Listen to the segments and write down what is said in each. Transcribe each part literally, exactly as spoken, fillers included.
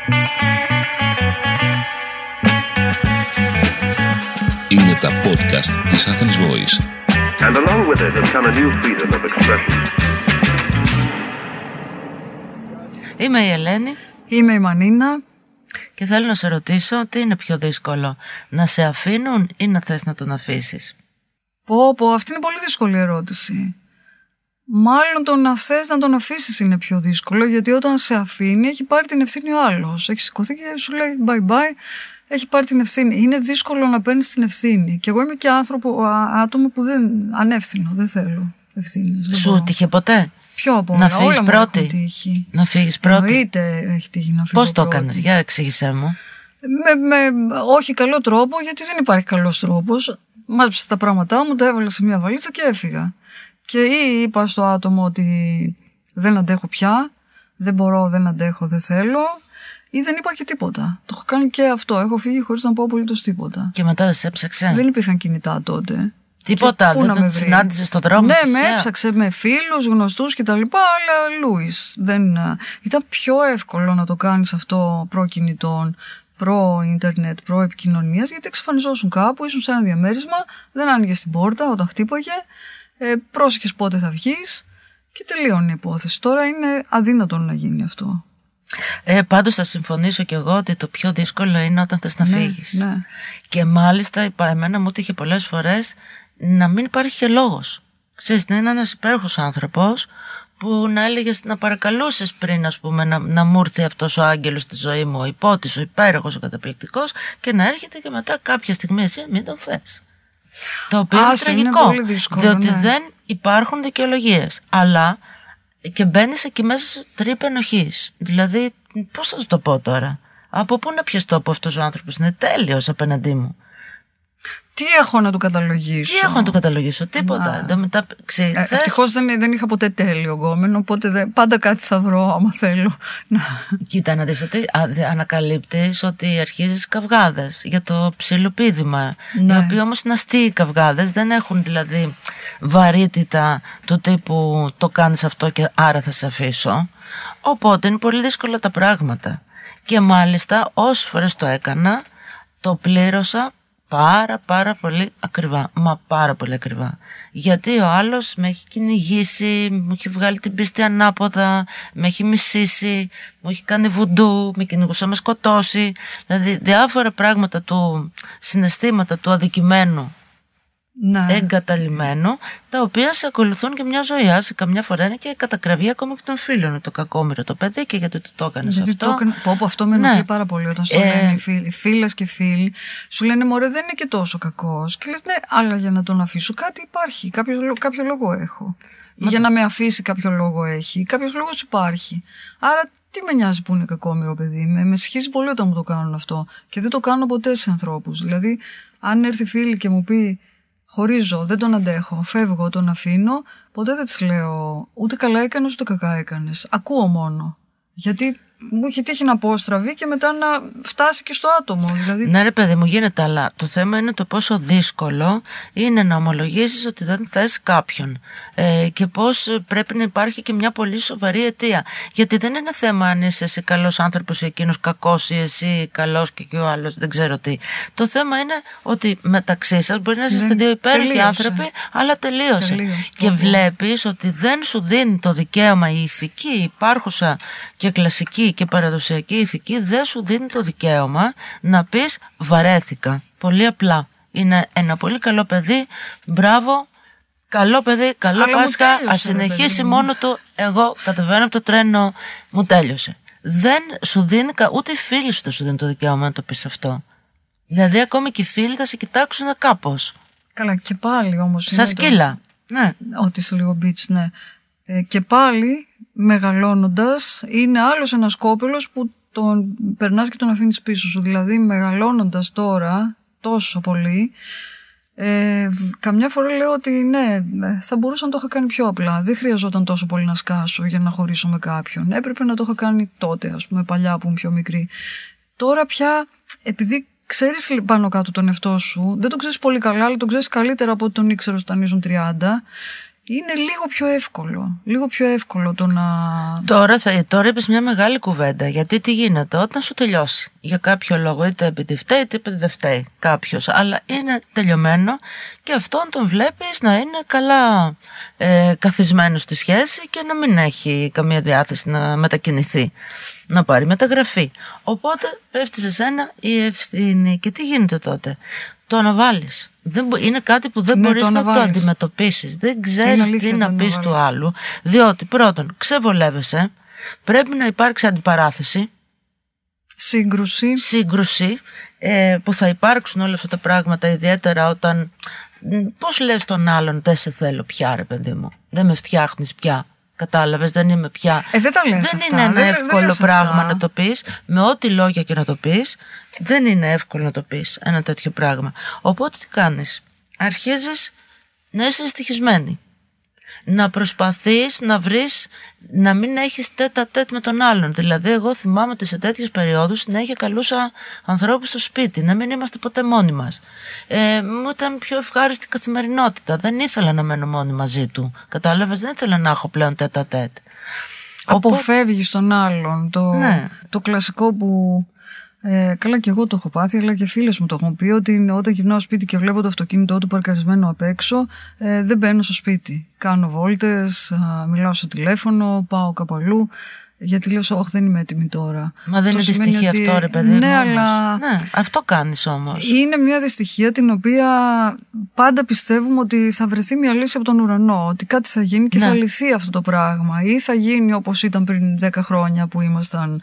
Είναι τα podcast της Athens Voice. And along with it has come a new freedom of expression. Είμαι η Ελένη. Είμαι η Μανίνα. Και θέλω να σε ρωτήσω τι είναι πιο δύσκολο, να σε αφήνουν ή να θες να τον αφήσεις? Πω πω, αυτή είναι πολύ δύσκολη ερώτηση. Μάλλον το να θες να τον αφήσεις είναι πιο δύσκολο, γιατί όταν σε αφήνει έχει πάρει την ευθύνη ο άλλος. Έχει σηκωθεί και σου λέει bye bye, έχει πάρει την ευθύνη. Είναι δύσκολο να παίρνεις την ευθύνη. Και εγώ είμαι και άνθρωπο, άτομο που δεν ανεύθυνο, δεν θέλω ευθύνες. Σου τύχε ποτέ? Ποιο από όλα, να φύγεις πρώτη? Να φύγεις πρώτη. Εννοείται έχει τύχει να φύγω. Πώς το πρώτη. έκανες, για εξήγησέ μου. Με, με όχι καλό τρόπο, γιατί δεν υπάρχει καλός τρόπος. Μάζεψα τα πράγματά μου, τα έβαλα σε μια βαλίτσα και έφυγα. Και ή είπα στο άτομο ότι δεν αντέχω πια, δεν μπορώ, δεν αντέχω, δεν θέλω, ή δεν είπα και τίποτα. Το έχω κάνει και αυτό. Έχω φύγει χωρίς να πω απολύτως τίποτα. Και μετά δεν σε έψαξε? Δεν υπήρχαν κινητά τότε. Τίποτα, δεν τον συνάντησε στον δρόμο? Ναι, τυχαία. με έψαξε με φίλους, γνωστούς κτλ. Αλλά Λούις. Δεν... Ήταν πιο εύκολο να το κάνεις αυτό προ-κινητών, προ-ίντερνετ, προ-επικοινωνίας, γιατί εξαφανιζόσουν κάπου, ήσουν σε ένα διαμέρισμα, δεν άνοιγες την πόρτα όταν χτύπαγε, ε, πρόσεχες πότε θα βγεις και τελείωνε η υπόθεση. Τώρα είναι αδύνατο να γίνει αυτό. Ε, πάντως θα συμφωνήσω κι εγώ ότι το πιο δύσκολο είναι όταν θες να ναι, φύγεις. Ναι. Και μάλιστα εμένα μου είχε πολλές φορές να μην υπάρχει και λόγος. Ξέρεις, να είναι ένας υπέροχος άνθρωπος που να έλεγες, να παρακαλούσες πριν, ας πούμε, να, να μου έρθει αυτός ο άγγελος στη ζωή μου, ο υπότης, ο υπέροχος, ο καταπληκτικός, και να έρχεται και μετά κάποια στιγμή εσύ μην τον θες. Το οποίο Άσε, είναι τραγικό, είναι δύσκολο, διότι ναι. δεν υπάρχουν δικαιολογίες. Αλλά και μπαίνεις εκεί μέσα σε τρύπα ενοχής. Δηλαδή, πώς θα το πω τώρα, από πού να πιαστώ που αυτός ο άνθρωπος είναι τέλειος απέναντί μου? Τι έχω να του καταλογίσω? Τι έχω να του καταλογίσω, τίποτα. Μα... Μετά, ξέρεις, ε, ευτυχώς δεν, δεν είχα ποτέ τέλειο γκόμενο, οπότε δεν, πάντα κάτι θα βρω άμα θέλω. Κοίτα να δεις ότι ανακαλύπτεις ότι αρχίζεις καυγάδες για το ψιλοπίδημα, ναι. Οι οποίοι όμως είναι αστείοι καυγάδες, δεν έχουν δηλαδή βαρύτητα του τύπου το κάνεις αυτό και άρα θα σε αφήσω. Οπότε είναι πολύ δύσκολα τα πράγματα. Και μάλιστα όσες φορές το έκανα, το πλήρωσα πάρα πάρα πολύ ακριβά, μα πάρα πολύ ακριβά. Γιατί ο άλλος με έχει κυνηγήσει, μου έχει βγάλει την πίστη ανάποδα, με έχει μισήσει, μου έχει κάνει βουντού, με κυνηγούσε να με σκοτώσει. Δηλαδή διάφορα πράγματα του, συναισθήματα του αδικημένου, ναι. Εγκαταλειμμένου, τα οποία σε ακολουθούν και μια ζωή. Άσε καμιά φορά είναι και κατακραυγή ακόμα και των φίλων, το κακόμοιρο το παιδί, και γιατί το, το έκανες αυτό. Το έκανε... Πω, πω, αυτό με ενοχλεί ναι. πάρα πολύ όταν σου ε... λένε οι φίλοι, φίλες και φίλοι, σου λένε μωρέ δεν είναι και τόσο κακός. Και λες ναι, αλλά για να τον αφήσω κάτι υπάρχει, κάποιο, κάποιο λόγο έχω. Μα... Για να με αφήσει κάποιο λόγο έχει, κάποιος λόγος υπάρχει. Άρα τι με νοιάζει που είναι κακόμοιρο παιδί, με, με συγχύζει πολύ όταν μου το κάνουν αυτό. Και δεν το κάνω ποτέ σε ανθρώπους. Δηλαδή, αν έρθει φίλη και μου πει χωρίζω, δεν τον αντέχω, φεύγω, τον αφήνω, ποτέ δεν της λέω ούτε καλά έκανες ούτε κακά έκανες. Ακούω μόνο. Γιατί μου έχει τύχει να πω στραβή και μετά να φτάσει και στο άτομο. Δηλαδή... Ναι ρε παιδί μου, γίνεται, αλλά το θέμα είναι το πόσο δύσκολο είναι να ομολογήσεις ότι δεν θες κάποιον, ε, και πώς πρέπει να υπάρχει και μια πολύ σοβαρή αιτία. Γιατί δεν είναι θέμα αν είσαι εσύ καλός άνθρωπος ή εκείνος κακός, ή εσύ καλός και, και ο άλλος δεν ξέρω τι. Το θέμα είναι ότι μεταξύ σας μπορεί να είστε δύο υπέροχοι τελείωσε. άνθρωποι, αλλά τελείωσε. τελείωσε. Και βλέπεις ότι δεν σου δίνει το δικαίωμα η ηθική, η υπάρχουσα και κλασική και παραδοσιακή ηθική, δεν σου δίνει το δικαίωμα να πεις βαρέθηκα. Πολύ απλά. Είναι ένα πολύ καλό παιδί, μπράβο, καλό παιδί, καλό αλλά Πάσχα, ας συνεχίσει μόνο του, εγώ κατεβαίνω από το τρένο, μου τέλειωσε. Δεν σου δίνει, ούτε οι φίλοι σου δεν σου δίνει το δικαίωμα να το πεις αυτό. Δηλαδή ακόμη και οι φίλοι θα σε κοιτάξουν κάπως. Καλά, και πάλι όμως. Σαν σκύλα. Το... Ναι. Ότι είσαι λίγο bitch, ναι. Ε, και πάλι μεγαλώνοντας είναι άλλος ένας κόπελος που τον περνάς και τον αφήνεις πίσω σου. Δηλαδή μεγαλώνοντας τώρα τόσο πολύ, ε, καμιά φορά λέω ότι ναι, θα μπορούσα να το είχα κάνει πιο απλά. Δεν χρειαζόταν τόσο πολύ να σκάσω για να χωρίσω με κάποιον. Έπρεπε να το είχα κάνει τότε, ας πούμε, παλιά που ήμουν πιο μικρή. Τώρα πια, επειδή ξέρεις πάνω κάτω τον εαυτό σου, δεν τον ξέρεις πολύ καλά, αλλά τον ξέρεις καλύτερα από ό,τι τον ήξερες όταν ήσουν τριάντα, είναι λίγο πιο εύκολο. Λίγο πιο εύκολο το να... Τώρα, θα, τώρα είπες μια μεγάλη κουβέντα. Γιατί τι γίνεται όταν σου τελειώσει για κάποιο λόγο, είτε επειδή φταίει είτε επειδή δεν φταίει κάποιος, αλλά είναι τελειωμένο και αυτόν τον βλέπεις να είναι καλά ε, καθισμένο στη σχέση και να μην έχει καμία διάθεση να μετακινηθεί, να πάρει μεταγραφή. Οπότε πέφτει σε σένα η ευθύνη. Και τι γίνεται τότε? Το αναβάλεις. Είναι κάτι που δεν ναι, μπορείς το να το αντιμετωπίσεις. Δεν ξέρεις τι να πεις του άλλου. Διότι πρώτον ξεβολεύεσαι, πρέπει να υπάρξει αντιπαράθεση, σύγκρουση, σύγκρουση ε, που θα υπάρξουν όλα αυτά τα πράγματα, ιδιαίτερα όταν πώς λες τον άλλον δεν σε θέλω πια ρε παιδί μου, δεν με φτιάχνεις πια. Κατάλαβες, δεν είμαι πια. Ε, δεν τα λες δεν αυτά. είναι ένα δεν, εύκολο δεν πράγμα αυτά. να το πεις, με ό,τι λόγια και να το πεις. Δεν είναι εύκολο να το πεις ένα τέτοιο πράγμα. Οπότε τι κάνεις? Αρχίζεις να είσαι δυστυχισμένη. Να προσπαθείς να βρεις, να μην έχεις τέτα τέτ με τον άλλον. Δηλαδή εγώ θυμάμαι ότι σε τέτοιες περιόδους να είχε καλούσα ανθρώπους στο σπίτι, να μην είμαστε ποτέ μόνοι μας. Ε, μου ήταν πιο ευχάριστη καθημερινότητα. Δεν ήθελα να μένω μόνη μαζί του. Κατάλαβες, δεν ήθελα να έχω πλέον τέτα τέτ. Αποφεύγεις τον άλλον. Το, ναι. το κλασικό που... Ε, καλά και εγώ το έχω πάθει, αλλά και φίλες μου το έχουν πει, ότι όταν γυρνάω σπίτι και βλέπω το αυτοκίνητό του παρκαρισμένο απ' έξω, ε, δεν μπαίνω στο σπίτι. Κάνω βόλτες, α, μιλάω στο τηλέφωνο, πάω κάπου αλλού, γιατί λέω, όχι, δεν είμαι έτοιμη τώρα. Μα δεν το είναι δυστυχία ότι... αυτό, ρε παιδί ναι, μου. αλλά... ναι, αυτό κάνεις όμως. Είναι μια δυστυχία την οποία πάντα πιστεύουμε ότι θα βρεθεί μια λύση από τον ουρανό. Ότι κάτι θα γίνει και ναι. θα λυθεί αυτό το πράγμα. Ή θα γίνει όπως ήταν πριν δέκα χρόνια που ήμασταν.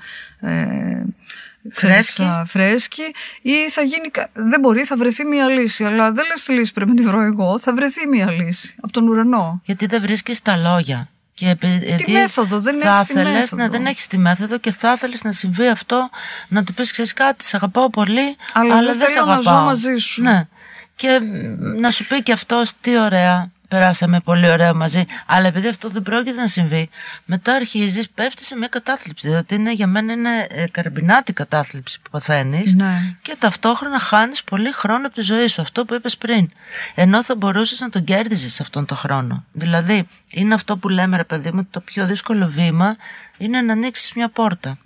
Ε, Φρέσκοι. φρέσκοι, ή θα γίνει. Δεν μπορεί, θα βρεθεί μια λύση. Αλλά δεν λες τη λύση πρέπει να τη βρω εγώ. Θα βρεθεί μια λύση από τον ουρανό. Γιατί δεν βρίσκεις τα λόγια. Και τη μέθοδο, δεν έχεις τη μέθοδο. Ναι, δεν έχεις τη μέθοδο και θα ήθελες να συμβεί αυτό, να του πεις, ξέρεις κάτι, σε αγαπάω πολύ, αλλά, αλλά δεν, δεν θέλω σε αγαπάω. να ζω μαζί σου. Ναι. Και να σου πει και αυτός, τι ωραία, περάσαμε πολύ ωραία μαζί, αλλά επειδή αυτό δεν πρόκειται να συμβεί, μετά αρχίζεις, πέφτεις σε μια κατάθλιψη, διότι είναι, για μένα είναι ε, καρμπινάτη κατάθλιψη που παθαίνεις, ναι. και ταυτόχρονα χάνεις πολύ χρόνο από τη ζωή σου, αυτό που είπες πριν, ενώ θα μπορούσες να τον κέρδιζες αυτόν τον χρόνο. Δηλαδή είναι αυτό που λέμε, ρε παιδί μου, το πιο δύσκολο βήμα είναι να ανοίξεις μια πόρτα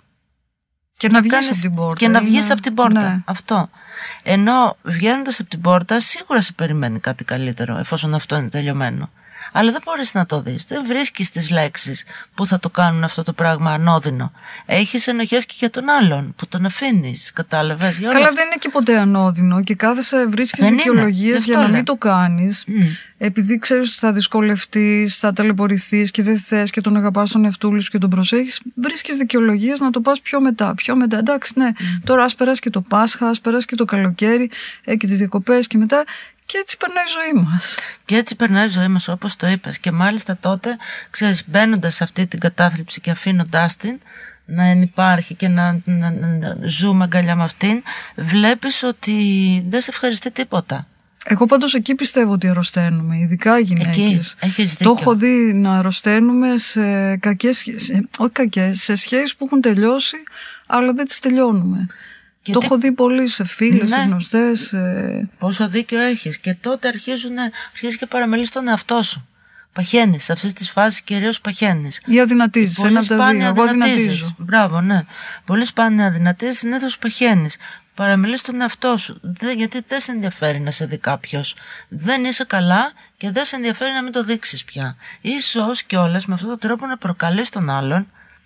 και να, να βγεις κάνεις... από την πόρτα. Και να βγεις είναι... από την πόρτα. Ναι. Αυτό. Ενώ βγαίνοντας από την πόρτα, σίγουρα σε περιμένει κάτι καλύτερο, εφόσον αυτό είναι τελειωμένο. Αλλά δεν μπορείς να το δεις. Δεν βρίσκεις τις λέξεις που θα το κάνουν αυτό το πράγμα ανώδυνο. Έχεις ενοχές και για τον άλλον που τον αφήνεις. Κατάλαβες. Για Καλά, αυτό. δεν είναι και ποτέ ανώδυνο και κάθεσαι, βρίσκεις δικαιολογίες για να μην το κάνεις. Mm. Επειδή ξέρεις ότι θα δυσκολευτείς, θα ταλαιπωρηθείς και δεν θες και τον αγαπάς τον εαυτούλη σου και τον προσέχεις, βρίσκεις δικαιολογίες να το πας πιο μετά. Πιο μετά. Εντάξει, ναι, mm. τώρα ας περάσει και το Πάσχα, ας περάσει και το καλοκαίρι ε, και τις διακοπές και μετά. Και έτσι περνάει η ζωή μας. Και έτσι περνάει η ζωή μας, όπως το είπες. Και μάλιστα τότε, ξέρεις, μπαίνοντας σε αυτή την κατάθλιψη και αφήνοντάς την να υπάρχει και να, να, να, να ζούμε αγκαλιά με αυτήν, βλέπεις ότι δεν σε ευχαριστεί τίποτα. Εγώ πάντως εκεί πιστεύω ότι αρρωσταίνουμε, ειδικά οι γυναίκες. Εκεί, έχεις δίκιο. Το έχω δει να αρρωσταίνουμε σε κακές σχέσεις, όχι κακές, σε σχέσεις που έχουν τελειώσει, αλλά δεν τις τελειώνουμε. Και το τι... έχω δει πολύ σε φίλες, ναι. σε γνωστές. Σε... Πόσο δίκιο έχεις. Και τότε αρχίζουν, αρχίζεις και παραμελείς τον εαυτό σου. Παχαίνεις. Σε αυτές τις φάσεις κυρίως παχαίνεις. Ή αδυνατίζεις. Ένα από τα δύο. Εγώ αδυνατίζω. Μπράβο, ναι. Πολύ σπάνια αδυνατίζεις, συνήθως παχαίνεις. Παραμελείς τον εαυτό σου. Δεν, γιατί δεν σε ενδιαφέρει να σε δει κάποιος. Δεν είσαι καλά και δεν σε ενδιαφέρει να μην το δείξεις πια. Ίσως κιόλας με αυτόν τον τρόπο να προκαλείς τον άλλον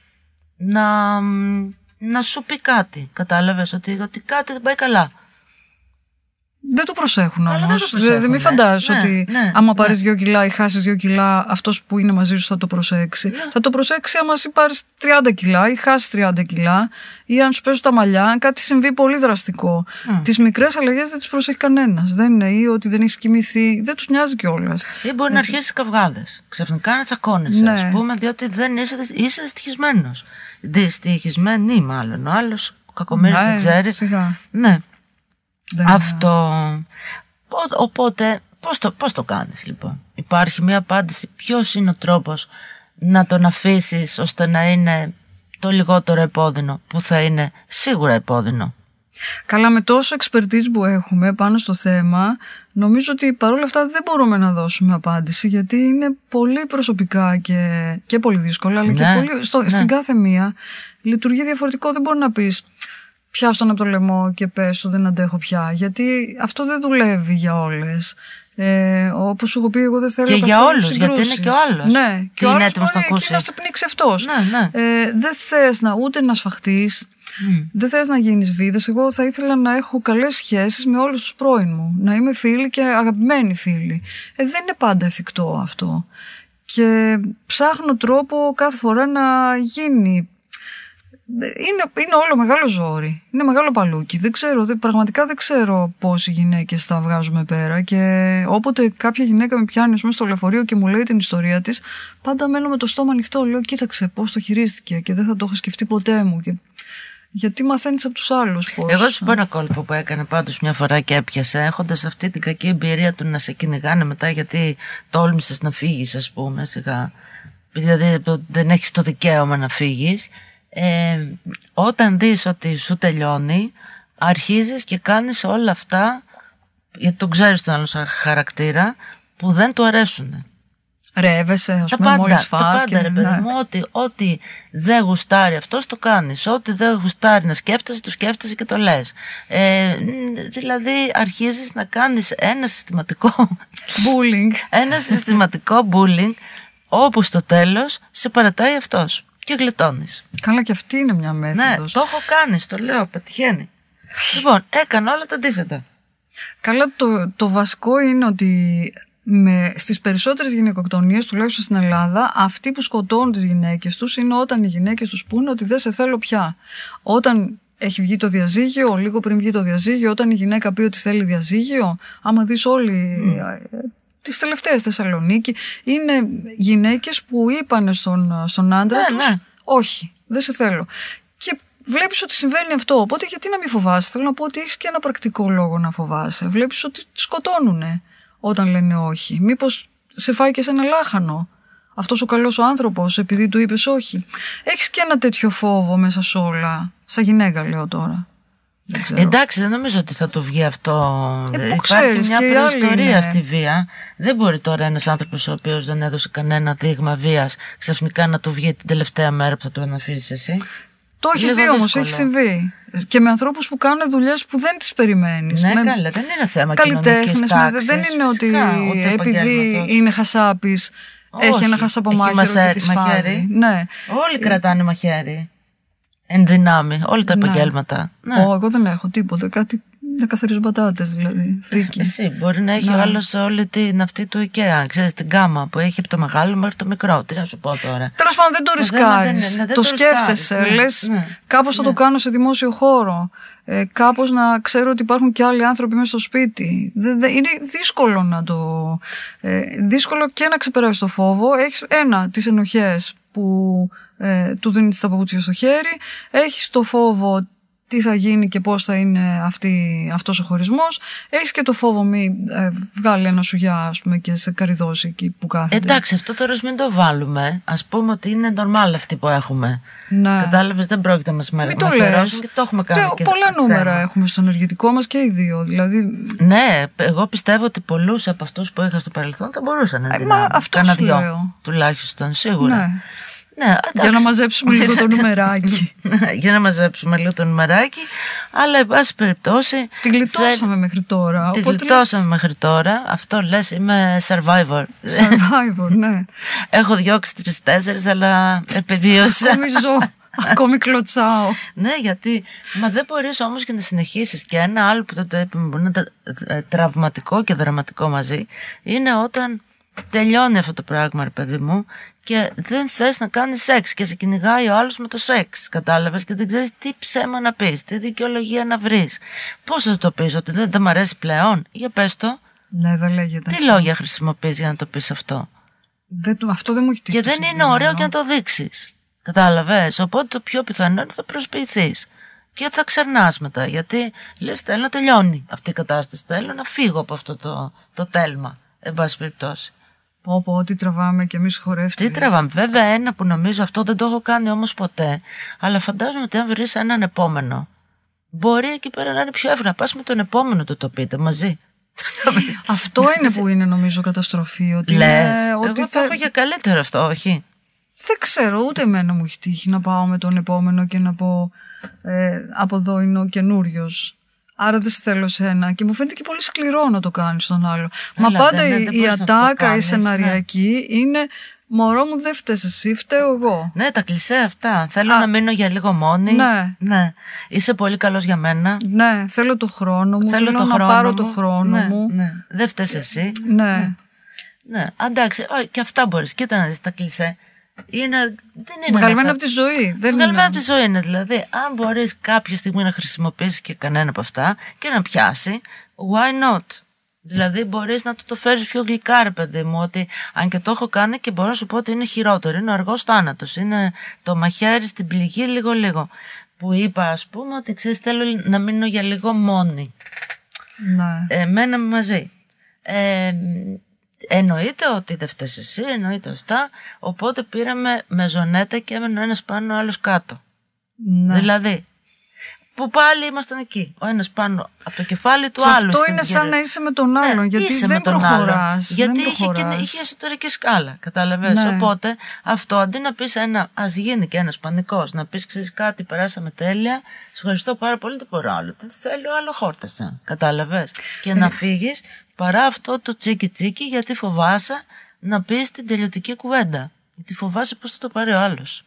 να. να σου πει κάτι. Κατάλαβες ότι, ότι κάτι δεν πάει καλά. Δεν το προσέχουν όμως. Δεν, το προσέχουν, δεν μην φαντάζεσαι ναι, ότι ναι, άμα ναι. πάρεις δύο κιλά ή χάσεις δύο κιλά, αυτός που είναι μαζί σου θα το προσέξει. Ναι. Θα το προσέξει άμα εσύ πάρεις τριάντα κιλά ή χάσεις τριάντα κιλά ή αν σου πέσουν τα μαλλιά, αν κάτι συμβεί πολύ δραστικό. Mm. Τις μικρές αλλαγές δεν τις προσέχει κανένας. Δεν είναι, ή ότι δεν έχεις κοιμηθεί, δεν τους νοιάζει κιόλας. Ή μπορεί να αρχίσεις καυγάδες. Ξαφνικά να τσακώνεσαι, ναι. ας πούμε, διότι δεν είσαι, είσαι δυστυχισμένος. Δυστυχισμένη, μάλλον. Ο άλλος κακομοίρης ναι, δεν ξέρει. Σιγά. Ναι. Δεν Αυτό. Οπότε, πώς το, πώς το κάνεις λοιπόν? Υπάρχει μια απάντηση. Ποιος είναι ο τρόπος να τον αφήσεις ώστε να είναι το λιγότερο επώδυνο, που θα είναι σίγουρα επώδυνο? Καλά, με τόσο expertise που έχουμε πάνω στο θέμα, νομίζω ότι παρόλα αυτά δεν μπορούμε να δώσουμε απάντηση, γιατί είναι πολύ προσωπικά και, και πολύ δύσκολα, αλλά ναι, και πολύ, στο, ναι. στην κάθε μία λειτουργεί διαφορετικό. Δεν μπορεί να πεις πιάσ' τον από το λαιμό και πες του δεν αντέχω πια, γιατί αυτό δεν δουλεύει για όλες. Ε, όπως σου έχω πει, εγώ δεν θέλω και για όλους, συγκρούσεις. Γιατί είναι και ο άλλος. Ναι, και, και ο είναι άλλος έτοιμος να ακούσει. Και να σε πνίξει αυτός. Ναι, ναι. Ε, δεν θες να, ούτε να σφαχτείς, mm. δεν θες να γίνεις βίδες. Εγώ θα ήθελα να έχω καλές σχέσεις με όλους τους πρώην μου. Να είμαι φίλοι και αγαπημένοι φίλοι. Ε, δεν είναι πάντα εφικτό αυτό. Και ψάχνω τρόπο κάθε φορά να γίνει. Είναι, είναι όλο μεγάλο ζόρι. Είναι μεγάλο παλούκι. Δεν ξέρω, δεν, πραγματικά δεν ξέρω πόσοι γυναίκες τα βγάζουμε πέρα. Και όποτε κάποια γυναίκα με πιάνει μέσα στο λεωφορείο και μου λέει την ιστορία της, πάντα μένω με το στόμα ανοιχτό. Λέω, κοίταξε πώς το χειρίστηκε και δεν θα το είχα σκεφτεί ποτέ μου. Και... γιατί μαθαίνεις από τους άλλους πώς. Εγώ σου πω ένα κόλπο που έκανε πάντως μια φορά και έπιασε, έχοντας αυτή την κακή εμπειρία του να σε κυνηγάνε μετά γιατί τόλμησες να φύγεις, ας πούμε, σιγά. Δηλαδή δεν έχεις το δικαίωμα να φύγεις. Ε, όταν δεις ότι σου τελειώνει, αρχίζεις και κάνεις όλα αυτά, γιατί τον ξέρεις τον άλλο χαρακτήρα, που δεν του αρέσουν. Ρεύεσαι, ας τα πούμε, πάντα, μόλις φας. Τα πάντα, και... ρε παιδί ναι. μου, ότι, ότι δεν γουστάρει αυτός το κάνεις. Ό,τι δεν γουστάρει να σκέφτεσαι, το σκέφτεσαι και το λες. Ε, δηλαδή αρχίζεις να κάνεις ένα συστηματικό bullying. ένα συστηματικό bullying, όπου στο τέλος σε παρατάει αυτός. Και γλιτώνεις. Καλά, και αυτή είναι μια μέθοδος. Ναι, το έχω κάνει, το λέω, πετυχαίνει. Λοιπόν, έκανα όλα τα αντίθετα. Καλά, το, το βασικό είναι ότι με, στις περισσότερες γυναικοκτονίες, τουλάχιστον στην Ελλάδα, αυτοί που σκοτώνουν τις γυναίκες τους είναι όταν οι γυναίκες τους πούνε ότι δεν σε θέλω πια. Όταν έχει βγει το διαζύγιο, λίγο πριν βγει το διαζύγιο, όταν η γυναίκα πει ότι θέλει διαζύγιο, άμα δεις όλοι... Mm. Τις τελευταίες Θεσσαλονίκη, είναι γυναίκες που είπανε στον, στον άντρα ναι, τους ναι. όχι, δεν σε θέλω. Και βλέπεις ότι συμβαίνει αυτό, οπότε γιατί να μην φοβάσαι. Θέλω να πω ότι έχεις και ένα πρακτικό λόγο να φοβάσαι. Βλέπεις ότι σκοτώνουνε όταν λένε όχι. Μήπως σε φάει και σε ένα λάχανο αυτός ο καλός ο άνθρωπος επειδή του είπες όχι. Έχεις και ένα τέτοιο φόβο μέσα σε όλα. Σαν γυναίκα λέω τώρα. Δεν εντάξει, δεν νομίζω ότι θα του βγει αυτό. Ε, Υπάρχει ξέρεις, μια προϊστορία στη βία. Δεν μπορεί τώρα ένας άνθρωπος ο οποίος δεν έδωσε κανένα δείγμα βίας ξαφνικά να του βγει την τελευταία μέρα που θα του αναφύζεις εσύ. Το έχεις δει όμως, έχει συμβεί. Και με ανθρώπους που κάνουν δουλειές που δεν τις περιμένεις. Ναι, με... καλά, δεν είναι θέμα κοινωνικής τάξης. Δεν είναι φυσικά, ότι επειδή είναι χασάπης, όχι, έχει ένα χασαπομάχαιρο και τις φάζει. Ναι. Όλοι κρατάνε μαχαίρι. Εν δυνάμει, όλα τα επαγγέλματα. Ναι. Ναι. Ω, εγώ δεν έχω τίποτα. Κάτι να καθαρίζω πατάτες, δηλαδή. Φρίκι. Εσύ μπορεί να έχει ναι. ο άλλος όλη την αυτή του IKEA, ξέρεις, την γκάμα που έχει από το μεγάλο μέχρι το μικρό. Τι να σου πω τώρα. Τέλος πάντων, δεν το ρισκάρεις. Το, το σκέφτεσαι. Ναι. Λες, ναι. κάπως ναι. θα το κάνω σε δημόσιο χώρο. Ε, κάπως να ξέρω ότι υπάρχουν και άλλοι άνθρωποι μέσα στο σπίτι. Δε, δε, είναι δύσκολο να το. Ε, δύσκολο και να ξεπεράσεις το φόβο. Έχεις ένα, τις ενοχές που. Ε, του δίνει τα παπούτσια στο χέρι, έχεις το φόβο τι θα γίνει και πώς θα είναι αυτή, αυτός ο χωρισμός, έχεις και το φόβο μη ε, βγάλει ένα σουγιά ας πούμε, και σε καρυδώσει εκεί που κάθεται. Εντάξει, αυτό τώρα μην το βάλουμε. Ας πούμε ότι είναι normal αυτή που έχουμε. Ναι. Κατάλαβες, δεν πρόκειται να μας μαχαιρώσουν και το έχουμε κάνει. Και πολλά νούμερα θέμα. Έχουμε στο ενεργητικό μας και οι δύο. Δηλαδή... Ναι, εγώ πιστεύω ότι πολλούς από αυτούς που είχα στο παρελθόν θα μπορούσαν να είναι. Κάνα δυο τουλάχιστον, σίγουρα. Ναι. Ναι, για να μαζέψουμε λίγο το νουμεράκι. Για να μαζέψουμε λίγο το νουμεράκι. Αλλά, εν πάση περιπτώσει. Την γλιτώσαμε μέχρι τώρα. Την γλιτώσαμε λες... μέχρι τώρα. Αυτό λες, είμαι survivor. Survivor, ναι. Έχω διώξει τρεις-τέσσερις, αλλά επιβίωσα. Ακόμη ζω. Ακόμη κλωτσάω. Ναι, γιατί. Μα δεν μπορείς όμως και να συνεχίσεις. Και ένα άλλο που το είπαμε, που είναι τραυματικό και δραματικό μαζί, είναι όταν τελειώνει αυτό το πράγμα, ρε παιδί μου, και δεν θες να κάνεις σεξ και σε κυνηγάει ο άλλος με το σεξ, κατάλαβες, και δεν ξέρεις τι ψέμα να πεις, τι δικαιολογία να βρεις. Πώς θα το πεις, ότι δεν, δεν μ' αρέσει πλέον? Για πες το. Ναι, δεν λέγεται. Τι αυτό. Λόγια χρησιμοποιείς για να το πεις αυτό? Δεν, αυτό δεν μου έχει τύχει. Και δεν είναι ωραίο και να το δείξεις. Κατάλαβες. Οπότε το πιο πιθανό είναι θα προσποιηθείς. Και θα ξερνάς μετά. Γιατί λες, θέλω να τελειώνει αυτή η κατάσταση. Θέλω να φύγω από αυτό το, το τέλμα. Εν πάση περιπτώσει. Πω πω, ό,τι τραβάμε και εμείς χορεύτες. Τι τραβάμε. Βέβαια, ένα που νομίζω, αυτό δεν το έχω κάνει όμως ποτέ. Αλλά φαντάζομαι ότι αν βρεις έναν επόμενο Μπορεί εκεί πέρα να είναι πιο εύκολο. Να πας με τον επόμενο του το πείτε μαζί. Αυτό είναι που είναι νομίζω καταστροφή. Ότι Λες, είναι, ότι εγώ θα... το έχω για καλύτερο αυτό, όχι. Δεν ξέρω, ούτε εμένα μου έχει τύχει να πάω με τον επόμενο και να πω ε, από εδώ είναι ο καινούριος. Άρα δεν σε θέλω σένα. Και μου φαίνεται και πολύ σκληρό να το κάνεις τον άλλο. Μα Έλα, πάντα δεν, η, δεν η ατάκα, η ναι. σεναριακή είναι μωρό μου δεν φταίς εσύ, φταίω εγώ. Ναι, τα κλισέ αυτά. Θέλω Α, να μείνω για λίγο μόνη. Ναι. ναι. Είσαι πολύ καλός για μένα. Ναι, θέλω το χρόνο μου. Θέλω, θέλω το να χρόνο πάρω μου. το χρόνο ναι, μου. Ναι. Δεν φταίς εσύ. Ναι. ναι. ναι. Εντάξει, και αυτά μπορείς. Κοίτα να δεις τα κλισέ. Είναι, δεν είναι βγαλμένα ένα... από τη ζωή. Βγαλμένα από τη ζωή είναι. Δηλαδή, αν μπορείς κάποια στιγμή να χρησιμοποιήσεις και κανένα από αυτά και να πιάσει, why not? Δηλαδή, μπορείς να του το φέρεις πιο γλυκά, ρε παιδί μου, ότι αν και το έχω κάνει και μπορώ να σου πω ότι είναι χειρότερο. Είναι ο αργός θάνατος. Είναι το μαχαίρι στην πληγή λίγο-λίγο. Που είπα, ας πούμε, ότι ξέρεις, θέλω να μείνω για λίγο μόνη. Ναι. Ε, μέναμε μαζί. Ε, Εννοείται ότι δεν φταίς εσύ, εννοείται αυτά. Οπότε πήραμε με ζωνέτα και έμενε ο ένας πάνω, ο άλλος κάτω. Ναι. Δηλαδή, που πάλι ήμασταν εκεί. Ο ένας πάνω από το κεφάλι του και άλλου. Αυτό είναι σαν να είσαι με τον άλλον. Ναι, γιατί είσαι δεν προχωράς. Γιατί δεν είχε, και, είχε εσωτερική σκάλα. Κατάλαβες. Ναι. Οπότε αυτό αντί να πεις ένα, ας γίνει και ένας πανικός, να πεις ξέρεις κάτι, περάσαμε τέλεια. Σου ευχαριστώ πάρα πολύ, δεν μπορώ άλλο. Δεν θέλω άλλο χόρτασα. Κατάλαβες. Και ε. να φύγεις. Παρά αυτό το τσίκι τσίκι, γιατί φοβάσαι να πεις την τελειωτική κουβέντα. Γιατί φοβάσαι πώς θα το πάρει ο άλλος.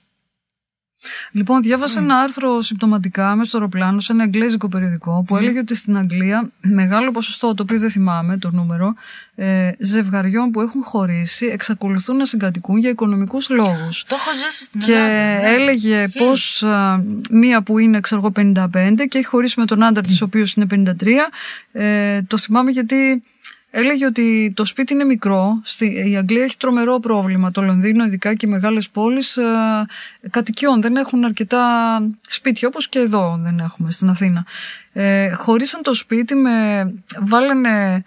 Λοιπόν, διάβασα mm. ένα άρθρο συμπτωματικά μέσα στο αεροπλάνο σε ένα εγγλέζικο περιοδικό που mm. έλεγε ότι στην Αγγλία μεγάλο ποσοστό, το οποίο δεν θυμάμαι το νούμερο, ε, ζευγαριών που έχουν χωρίσει εξακολουθούν να συγκατοικούν για οικονομικούς λόγους. Το έχω ζήσει στην και Ελλάδα. Και έλεγε Χίλ. πως α, μία που είναι ξέρω εγώ πενήντα πέντε και έχει χωρίσει με τον άντρα mm. της, ο οποίος είναι πενήντα τρία. Ε, το θυμάμαι γιατί έλεγε ότι το σπίτι είναι μικρό. Στη, η Αγγλία έχει τρομερό πρόβλημα. Το Λονδίνο, ειδικά και οι μεγάλες πόλεις, ε, κατοικιών. Δεν έχουν αρκετά σπίτια, όπως και εδώ δεν έχουμε στην Αθήνα. Ε, χωρίσαν το σπίτι με... Βάλανε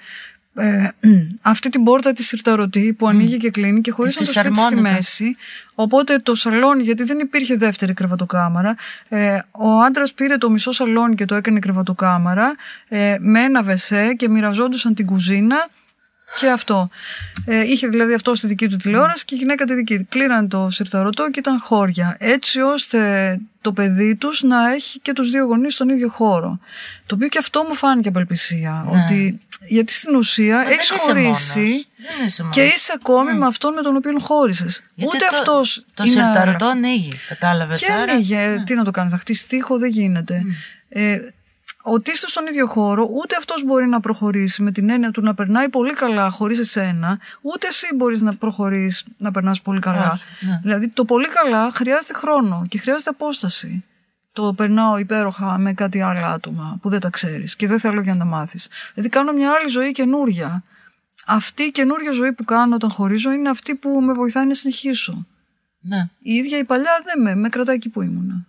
ε, αυτή την πόρτα της συρταρωτή που ανοίγει mm. και κλείνει και χωρίσαν το σπίτι στη μέση. Οπότε το σαλόνι, γιατί δεν υπήρχε δεύτερη κρεβατοκάμαρα, ε, ο άντρας πήρε το μισό σαλόνι και το έκανε κρεβατοκάμαρα ε, με ένα βεσέ και μοιραζόντουσαν την κουζίνα και αυτό. Ε, είχε δηλαδή αυτό στη δική του τηλεόραση και η γυναίκα τη δική. Κλείναν το συρταρωτό και ήταν χώρια. Έτσι ώστε το παιδί τους να έχει και τους δύο γονείς στον ίδιο χώρο. Το οποίο και αυτό μου φάνηκε απελπισία. Ναι. Ότι, γιατί στην ουσία έχεις χωρίσει και είσαι ακόμη mm. με αυτόν με τον οποίο χώρισες. Γιατί ούτε το, αυτός. Το συρταρωτό ανοίγει. Κατάλαβες. Και ανοίγει. Mm. Τι να το κάνεις, θα χτίσει τοίχο, δεν γίνεται. Mm. Ε, ότι είστε στον ίδιο χώρο, ούτε αυτός μπορεί να προχωρήσει με την έννοια του να περνάει πολύ καλά χωρίς εσένα, ούτε εσύ μπορείς να προχωρήσεις να περνάς πολύ καλά. Όχι, ναι. Δηλαδή το πολύ καλά χρειάζεται χρόνο και χρειάζεται απόσταση. Το περνάω υπέροχα με κάτι άλλα άτομα που δεν τα ξέρεις και δεν θέλω για να τα μάθεις. Δηλαδή κάνω μια άλλη ζωή καινούρια. Αυτή η καινούρια ζωή που κάνω όταν χωρίζω είναι αυτή που με βοηθάει να συνεχίσω. Ναι. Η ίδια η παλιά δεν με, με κρατάει εκεί που ήμουνα.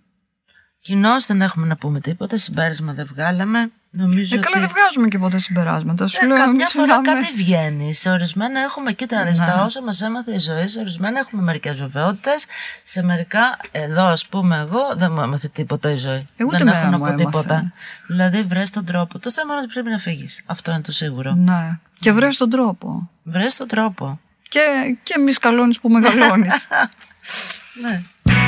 Κοινώς δεν έχουμε να πούμε τίποτα, συμπέρασμα δεν βγάλαμε. Νομίζω ε, καλά, ότι... δεν βγάζουμε και ποτέ συμπεράσματα. Σου ε, λέω, καμιά φορά μιλάμε... κάτι βγαίνει. Σε ορισμένα έχουμε, κοίτα, ναι. στα όσα μας έμαθε η ζωή, σε ορισμένα έχουμε μερικές βεβαιότητες. Σε μερικά, εδώ ας πούμε, εγώ δεν μου έμαθε τίποτα η ζωή. Ε, ούτε δεν έχω να πω έμαθε. τίποτα. Δηλαδή, βρες τον τρόπο. Το θέμα είναι ότι πρέπει να φύγεις. Αυτό είναι το σίγουρο. Ναι. Και βρες τον τρόπο. Βρες τον τρόπο. Και, και μη σκαλώνεις που μεγαλώνεις. Ναι.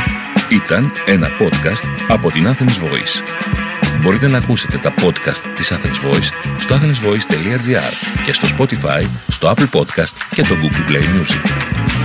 Ήταν ένα podcast από την Athens Voice. Μπορείτε να ακούσετε τα podcast της Athens Voice στο athens voice dot gr και στο Spotify, στο Apple Podcast και το Google Play Music.